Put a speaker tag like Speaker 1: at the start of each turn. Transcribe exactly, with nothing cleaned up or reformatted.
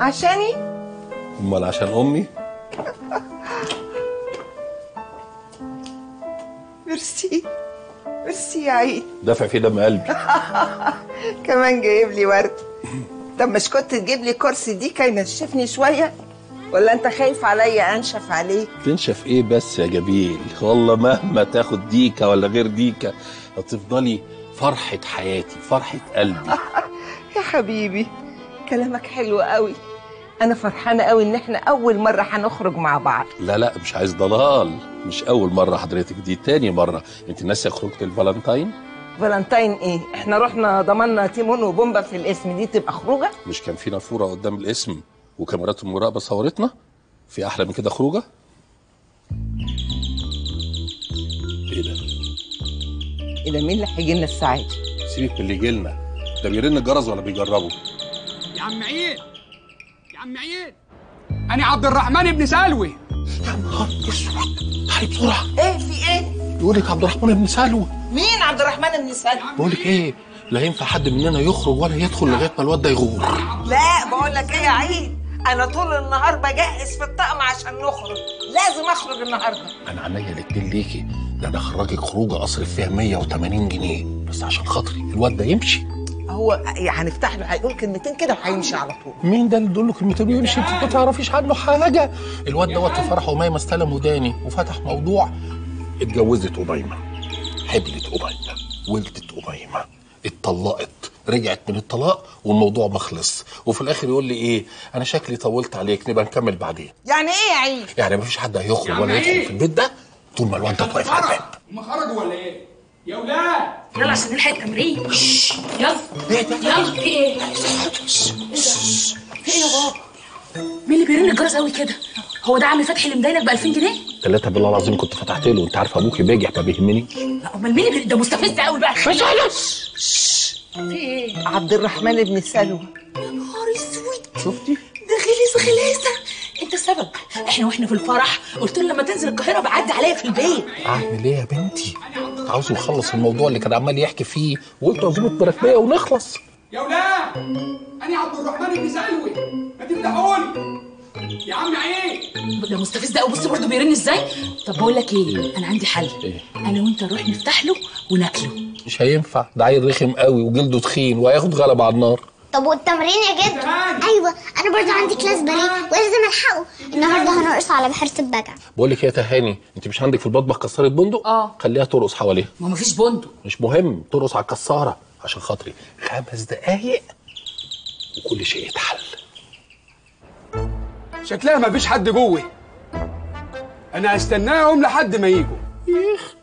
Speaker 1: عشاني؟
Speaker 2: امال عشان امي؟
Speaker 1: ميرسي ميرسي يا عيد.
Speaker 2: دافع في دم قلبي.
Speaker 1: كمان جايب لي ورد. طب مش كنت تجيب لي كرسي دي كي ينشفني شويه؟ ولا انت خايف عليا انشف عليك؟
Speaker 2: تنشف ايه بس يا جميل؟ والله مهما تاخد ديكه ولا غير ديكه هتفضلي فرحه حياتي، فرحه قلبي.
Speaker 1: يا حبيبي كلامك حلو قوي. انا فرحانه قوي ان احنا اول مره هنخرج مع بعض.
Speaker 2: لا لا مش عايز ضلال، مش اول مره حضرتك، دي تاني مره. انت ناسيه خروجه الفالنتاين؟
Speaker 1: فالنتاين ايه؟ احنا رحنا ضمننا تيمون وبومبا في الاسم، دي تبقى خروجه؟
Speaker 2: مش كان في نافوره قدام الاسم وكاميرات المراقبه صورتنا؟ في احلى من كده خروجه؟ ايه ده؟
Speaker 1: ايه ده؟ مين اللي هيجي لنا الساعه دي؟
Speaker 2: سيبك من اللي يجي لنا ده، بيرن الجرس ولا بيجربوا؟
Speaker 3: يا عم عيد يا عم عيد، انا عبد الرحمن بن سلوي.
Speaker 2: يا نهار اسود، تعالي بسرعه.
Speaker 1: ايه في ايه؟
Speaker 2: يقول لك عبد الرحمن بن سلوى.
Speaker 1: مين عبد الرحمن بن سلوى؟
Speaker 2: بقول لك ايه، لا ينفع حد مننا يخرج ولا يدخل لغايه ما الواد ده يغور.
Speaker 1: لا بقول لك ايه يا عيد، انا طول النهار بجهز في الطقم عشان نخرج، لازم اخرج النهارده.
Speaker 2: انا عينيا الاتنين ليكي، ده انا اخرجك خروجه اصرف فيها مية وتمانين جنيه بس عشان خاطري الواد ده يمشي.
Speaker 1: هو هنفتح له هيقول كلمتين كده وهيمشي على طول.
Speaker 2: مين ده اللي تقول له كلمتين ويمشي؟ انت ما تعرفيش عنه حاجه. الواد دوت في فرحه ومايمه استلم وداني وفتح موضوع. اتجوزت أميمة، حبلت أميمة، ولدت أميمة، اتطلقت، رجعت من الطلاق والموضوع ما خلص، وفي الاخر يقول لي ايه؟ انا شكلي طولت عليك، نبقى نكمل بعدين.
Speaker 1: يعني ايه يا عيد؟
Speaker 2: يعني مفيش حد هيخرج ولا يدخل في البيت ده طول ما الواد ده واقف على الباب.
Speaker 3: هم خرجوا ولا ايه؟ يا ولاد
Speaker 4: يلا عشان نلحق التمرين. يلا يلا. في ايه؟ في ايه يا بابا؟ مين اللي بيرن الجرس قوي كده؟ هو ده عم فتحي اللي مداينك ب ألفين جنيه؟
Speaker 2: ثلاثة بالله العظيم كنت فتحت له، انت عارف ابوكي باجح ما بيهمني.
Speaker 4: لا امال مين اللي بي... ده مستفز قوي بقى.
Speaker 1: مش خلاص. في ايه؟ عبد الرحمن بن سلوى.
Speaker 4: يا نهار اسود،
Speaker 1: شفتي؟
Speaker 4: ده غلس غلاسه. انت السبب. احنا واحنا في الفرح قلت له لما تنزل القاهره بعدي عليا في البيت.
Speaker 2: اعمل ايه يا بنتي؟ عاوز يخلص الموضوع اللي كان عمال يحكي فيه، وقلت عزومه مراكبيه ونخلص.
Speaker 3: يا ولاد انا عبد الرحمن بن سلوي، ما تفتحوا لي يا عم عيد.
Speaker 4: ده مستفز ده قوي. بص برضه بيرن ازاي. طب بقول لك ايه؟ إيه؟ انا عندي حل.
Speaker 2: إيه؟
Speaker 4: انا وانت نروح نفتح له وناكله.
Speaker 2: مش هينفع، ده عيل رخم قوي وجلده تخين وهياخد غلبه على النار.
Speaker 5: طب والتمرين يا جد؟ ايوه انا برضه عندي كلاس باليه ولازم الحقه النهارده، هنرقص على بحيره البجع.
Speaker 2: بقول لك ايه يا تهاني، انت مش عندك في المطبخ كساره بندق؟
Speaker 4: اه
Speaker 2: خليها ترقص حواليها.
Speaker 4: ما مفيش بندق.
Speaker 2: مش مهم، ترقص على الكساره عشان خاطري. خمس دقايق وكل شيء يتحل.
Speaker 3: شكلها مفيش حد جوه، انا هستناهم لحد ما يجوا.
Speaker 2: يخ